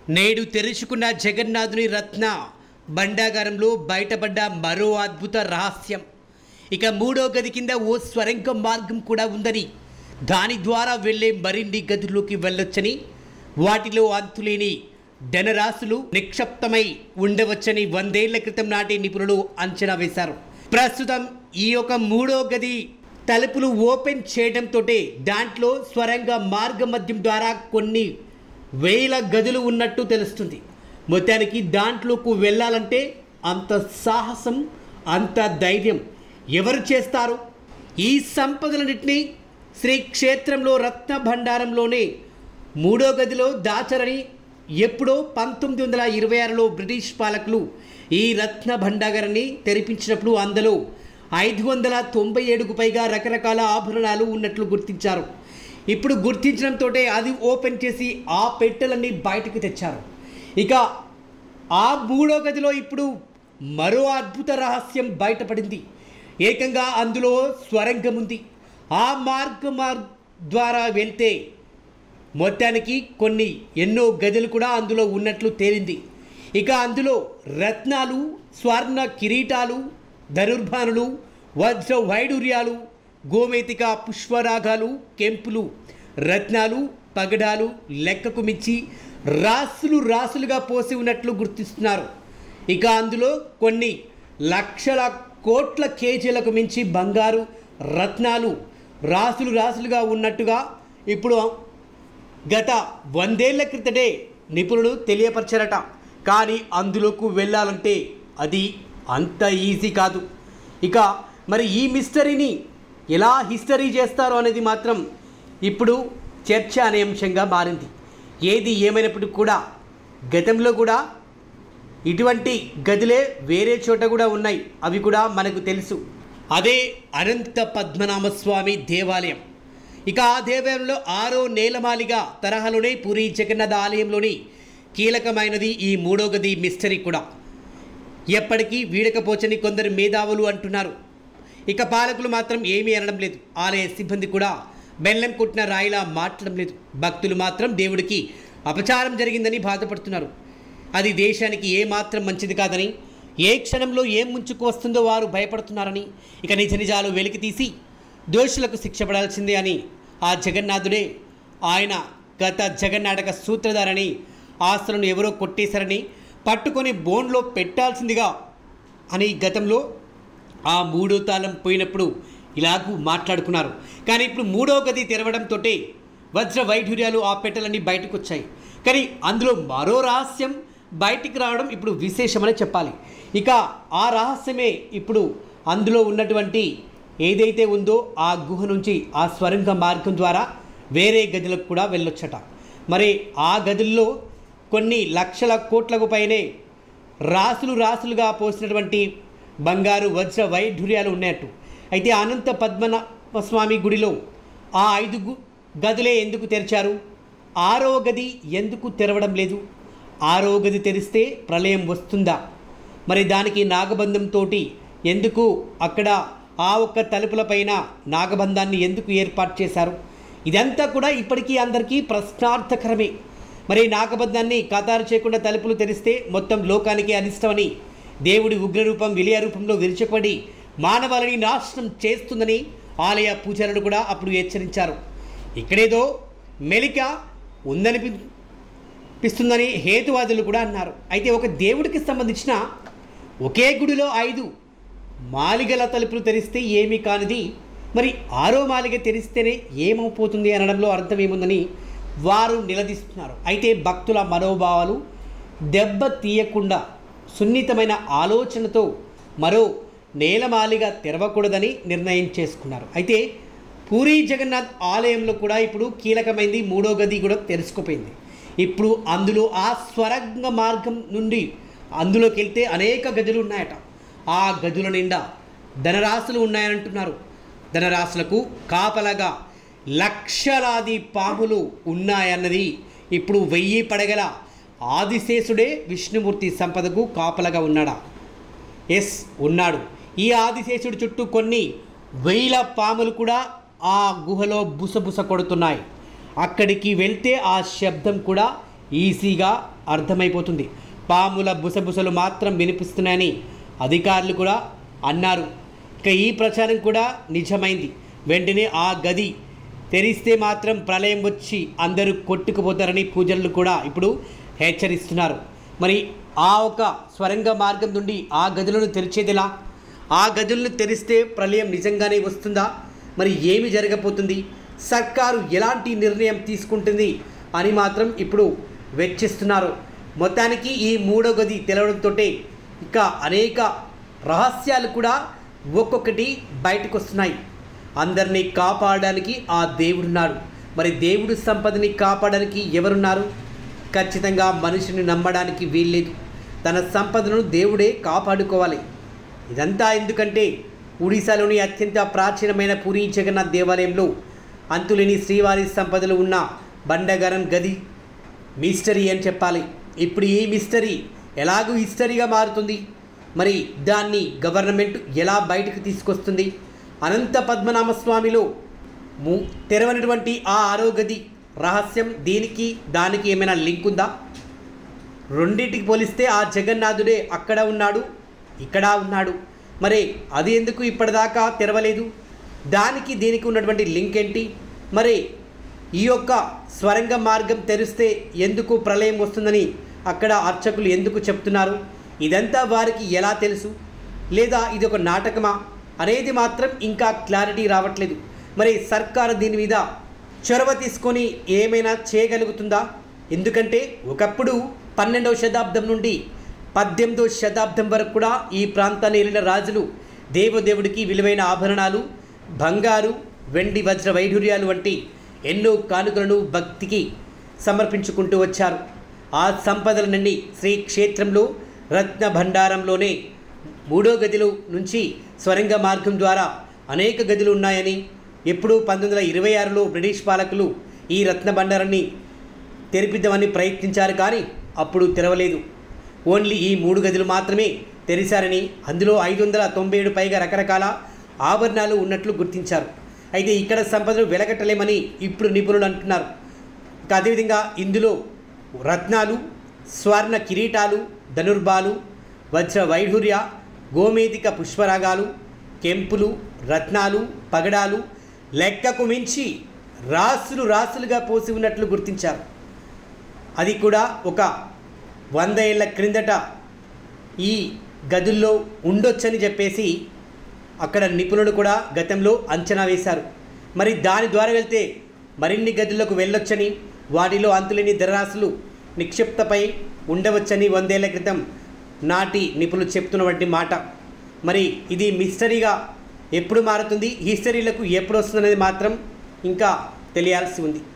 నేడు తెరుచుకున్న జగన్నాథుని రత్న భండాగారంలో బయటపడ్డ మరో అద్భుత రహస్యం. ఇక మూడో గది కింద ఓ స్వరంగ మార్గం కూడా ఉందని, దాని ద్వారా వెళ్ళే మరిన్ని గదుల్లోకి వెళ్ళొచ్చని, వాటిలో అంతులేని ధనరాశులు నిక్షిప్తమై ఉండవచ్చని 100 ఏళ్ల క్రితం నాటి నిపుణులు అంచనా వేశారు. ప్రస్తుతం ఈ యొక్క మూడో గది తలుపులు ఓపెన్ చేయడంతో దాంట్లో స్వరంగ మార్గ మధ్యం ద్వారా కొన్ని వేల గదులు ఉన్నట్టు తెలుస్తుంది. మొత్తానికి దాంట్లోకి వెళ్ళాలంటే అంత సాహసం, అంత ధైర్యం ఎవరు చేస్తారు? ఈ సంపదలన్నింటినీ శ్రీ క్షేత్రంలో రత్న భండారంలోనే మూడో గదిలో దాచరని ఎప్పుడో 1926లో బ్రిటిష్ పాలకులు ఈ రత్న భండాగారాన్ని తెరిపించినప్పుడు అందులో 597కు పైగా రకరకాల ఆభరణాలు ఉన్నట్లు గుర్తించారు. ఇప్పుడు గుర్తించడంతో అది ఓపెన్ చేసి ఆ పెట్టెలన్నీ బయటకు తెచ్చారు. ఇక ఆ మూడో గదిలో ఇప్పుడు మరో అద్భుత రహస్యం బయటపడింది. ఏకంగా అందులో స్వరంగం ఉంది. ఆ మార్గం ద్వారా వెళ్తే మొత్తానికి ఎన్నో గదులు కూడా అందులో ఉన్నట్లు తేలింది. ఇక అందులో రత్నాలు, స్వర్ణ కిరీటాలు, ధనుర్బాణులు, వజ్ర వైడూర్యాలు, గోమేతిక పుష్పరాగాలు, కెంపులు, రత్నాలు, పగడాలు లెక్కకు మించి రాసులుగా పోసి ఉన్నట్లు గుర్తిస్తున్నారు. ఇక అందులో కొన్ని లక్షల కోట్ల కేజీలకు మించి బంగారు రత్నాలు రాసులుగా ఉన్నట్టుగా ఇప్పుడు గత 100 ఏళ్ల క్రితటే నిపుణులు తెలియపరిచారట. కానీ అందులోకి వెళ్ళాలంటే అది అంత ఈజీ కాదు. ఇక మరి ఈ మిస్టరీని ఎలా హిస్టరీ చేస్తారో అనేది మాత్రం ఇప్పుడు చర్చ అనే అంశంగా మారింది. ఏది ఏమైనప్పటికీ కూడా గతంలో కూడా ఇటువంటి గదులే వేరే చోట కూడా ఉన్నాయి. అవి కూడా మనకు తెలుసు. అదే అనంత పద్మనాభ స్వామి దేవాలయం. ఇక ఆ దేవాలయంలో 6వ నేలమాలిగా తరహాలోనే పూరి జగన్నాథ ఆలయంలోని కీలకమైనది ఈ మూడో గది మిస్టరీ కూడా. ఎప్పటికీ వీడకపోచని కొందరు మేధావులు అంటున్నారు. ఇక పాలకులు మాత్రం ఏమీ అనడం లేదు. ఆలయ సిబ్బంది కూడా బెల్లం కొట్టిన రాయిలా మాట్లాడడం లేదు. భక్తులు మాత్రం దేవుడికి అపచారం జరిగిందని బాధపడుతున్నారు. అది దేశానికి ఏమాత్రం మంచిది కాదని, ఏ క్షణంలో ఏం ముంచుకు వస్తుందో వారు భయపడుతున్నారని, ఇక నిజ నిజాలు వెలికి తీసి దోషులకు శిక్ష పడాల్సిందే అని, ఆ జగన్నాథుడే ఆయన గత జగన్నాటక సూత్రధారని, ఆస్తులను ఎవరో కొట్టేశారని పట్టుకొని బోన్లో పెట్టాల్సిందిగా అని గతంలో ఆ మూడో తాళం పోయినప్పుడు ఇలాగూ మాట్లాడుకున్నారు. కానీ ఇప్పుడు మూడో గది తెరవడంతో వజ్ర వైఢూర్యాలు ఆ పెట్టెలన్నీ బయటకు వచ్చాయి. కానీ అందులో మరో రహస్యం బయటికి రావడం ఇప్పుడు విశేషమని చెప్పాలి. ఇక ఆ రహస్యమే ఇప్పుడు అందులో ఉన్నటువంటి ఏదైతే ఉందో ఆ గుహ నుంచి ఆ స్వరంగ మార్గం ద్వారా వేరే గదులకు కూడా వెళ్ళొచ్చట. మరి ఆ గదుల్లో కొన్ని లక్షల కోట్లకు పైనే రాసులుగా పోసినటువంటి బంగారు వజ్ర వైఢూర్యాలు ఉన్నట్టు. అయితే అనంత పద్మనాభ స్వామి గుడిలో ఆ 5 గదులే ఎందుకు తెరిచారు? 6వ గది ఎందుకు తెరవడం లేదు? 6వ గది తెరిస్తే ప్రళయం వస్తుందా? మరి దానికి నాగబంధంతో ఎందుకు అక్కడ ఆ ఒక్క తలుపులపైన నాగబంధాన్ని ఎందుకు ఏర్పాటు చేశారు? ఇదంతా కూడా ఇప్పటికీ అందరికీ ప్రశ్నార్థకరమే. మరి నాగబంధాన్ని ఖతారు చేయకుండా తలుపులు తెరిస్తే మొత్తం లోకానికి అనిష్టమని, దేవుడి ఉగ్రరూపం విలయ రూపంలో విరుచుకుపడి మానవాళిని నాశనం చేస్తుందని ఆలయ పూజారులు కూడా అప్పుడు హెచ్చరించారు. ఇక్కడేదో మెలిక ఉందనిపిస్తుందని హేతువాదులు కూడా అన్నారు. అయితే ఒక దేవుడికి సంబంధించిన ఒకే గుడిలో 5 మాలిగల తలుపులు తెరిస్తే ఏమీ కానిది మరి 6వ మాలిగ తెరిస్తేనే ఏమైపోతుంది అనడంలో అర్థం ఏముందని వారు నిలదీస్తున్నారు. అయితే భక్తుల మనోభావాలు దెబ్బ తీయకుండా సున్నితమైన ఆలోచనతో మరో నేలమాలిగ తెరవకూడదని నిర్ణయం చేసుకున్నారు. అయితే పూరి జగన్నాథ్ ఆలయంలో కూడా ఇప్పుడు కీలకమైంది మూడో గది కూడా తెరుచుకుపోయింది. ఇప్పుడు అందులో ఆ స్వరంగ మార్గం నుండి అందులోకి వెళ్తే అనేక గదులు ఉన్నాయట. ఆ గదుల నిండా ధనరాశులు ఉన్నాయనంటున్నారు. ధనరాశులకు కాపలాగా లక్షలాది పాములు ఉన్నాయన్నది ఇప్పుడు 1000 పడగల ఆదిశేషుడే విష్ణుమూర్తి సంపదకు కాపలాగా ఉన్నాడా? ఎస్, ఉన్నాడు. ఈ ఆదిశేషుడి చుట్టూ కొన్ని 1000 పాములు కూడా ఆ గుహలో బుసబుస కొడుతున్నాయి. అక్కడికి వెళ్తే ఆ శబ్దం కూడా ఈజీగా అర్థమైపోతుంది. పాముల బుసబుసలు మాత్రం వినిపిస్తున్నాయని అధికారులు కూడా అన్నారు. ఇక ఈ ప్రచారం కూడా నిజమైంది. వెంటనే ఆ గది తెరిస్తే మాత్రం ప్రళయం వచ్చి అందరూ కొట్టుకుపోతారని పూజలు కూడా ఇప్పుడు హెచ్చరిస్తున్నారు. మరి ఆ ఒక స్వరంగ మార్గం నుండి ఆ గదులను తెరిచేదిలా? ఆ గదులను తెరిస్తే ప్రళయం నిజంగానే వస్తుందా? మరి ఏమి జరగబోతుంది? సర్కారు ఎలాంటి నిర్ణయం తీసుకుంటుంది అని మాత్రం ఇప్పుడు వెచ్చిస్తున్నారు. మొత్తానికి ఈ మూడో గది తెరవడంతో ఇక అనేక రహస్యాలు కూడా ఒక్కొక్కటి బయటకు వస్తున్నాయి. అందరినీ కాపాడడానికి ఆ దేవుడున్నాడు. మరి దేవుడు సంపదని కాపాడడానికి ఎవరున్నారు? ఖచ్చితంగా మనిషిని నమ్మడానికి వీల్లేదు. తన సంపదను దేవుడే కాపాడుకోవాలి. ఇదంతా ఎందుకంటే ఒడిశాలోని అత్యంత ప్రాచీనమైన పూరీ జగన్నాథ్ దేవాలయంలో అంతులేని శ్రీవారి సంపదలు ఉన్న బండాగారం గది మిస్టరీ అని చెప్పాలి. ఇప్పుడు ఈ మిస్టరీ ఎలాగూ హిస్టరీగా మారుతుంది? మరి దాన్ని గవర్నమెంట్ ఎలా బయటకు తీసుకొస్తుంది? అనంత పద్మనాభ స్వామిలో తెరవనటువంటి ఆ ఆరో గది రహస్యం దీనికి దానికి ఏమైనా లింక్ ఉందా? రెండింటికి పోలిస్తే ఆ జగన్నాథుడే అక్కడ ఉన్నాడు, ఇక్కడ ఉన్నాడు. మరి అది ఎందుకు ఇప్పటిదాకా తెరవలేదు? దానికి దీనికి ఉన్నటువంటి లింక్ ఏంటి? మరి ఈ యొక్క స్వరంగ మార్గం తెరిస్తే ఎందుకు ప్రళయం వస్తుందని అక్కడ అర్చకులు ఎందుకు చెప్తున్నారు? ఇదంతా వారికి ఎలా తెలుసు? లేదా ఇది ఒక నాటకమా అనేది మాత్రం ఇంకా క్లారిటీ రావట్లేదు. మరి సర్కారు దీని మీద చొరవ తీసుకొని ఏమైనా చేయగలుగుతుందా? ఎందుకంటే ఒకప్పుడు 12వ శతాబ్దం నుండి 18వ శతాబ్దం వరకు కూడా ఈ ప్రాంతాన్ని ఏలిన రాజులు దేవదేవుడికి విలువైన ఆభరణాలు, బంగారు, వెండి, వజ్ర వైఢూర్యాలు వంటి ఎన్నో కానుకలను భక్తికి సమర్పించుకుంటూ వచ్చారు. ఆ సంపదలన్నీ శ్రీక్షేత్రంలో రత్న భండారంలోనే మూడో గదిలో నుంచి స్వరంగ మార్గం ద్వారా అనేక గదులు ఉన్నాయని, ఎప్పుడు 1926లో బ్రిటిష్ పాలకులు ఈ రత్న భండారాన్ని తెరిపిద్దామని ప్రయత్నించారు, కానీ అప్పుడు తెరవలేదు. ఓన్లీ ఈ 3 గదులు మాత్రమే తెరిచారని, అందులో 597 పైగా రకరకాల ఆభరణాలు ఉన్నట్లు గుర్తించారు. అయితే ఇక్కడ సంపదను వెలగట్టలేమని ఇప్పుడు నిపుణులు అంటున్నారు. ఇంకా అదేవిధంగా ఇందులో రత్నాలు, స్వర్ణ కిరీటాలు, ధనుర్బాలు, వజ్ర వైఢూర్య, గోమేధిక పుష్పరాగాలు, కెంపులు, రత్నాలు, పగడాలు లెక్కకు మించి రాసులు రాసులుగా పోసి ఉన్నట్లు గుర్తించారు. అది కూడా ఒక 100 ఏళ్ల క్రిందట ఈ గదుల్లో ఉండొచ్చని చెప్పేసి అక్కడ నిపుణులు కూడా గతంలో అంచనా వేశారు. మరి దాని ద్వారా వెళ్తే మరిన్ని గదులకు వెళ్ళొచ్చని, వాటిలో అంతులేని ధరరాశులు నిక్షిప్తపై ఉండవచ్చని 100 ఏళ్ల క్రితం నాటి నిపుణులు చెప్తున్నటువంటి మాట. మరి ఇది మిస్టరీగా ఎప్పుడు మారుతుంది, హిస్టరీలకు ఎప్పుడు వస్తుందనేది మాత్రం ఇంకా తెలియాల్సి ఉంది.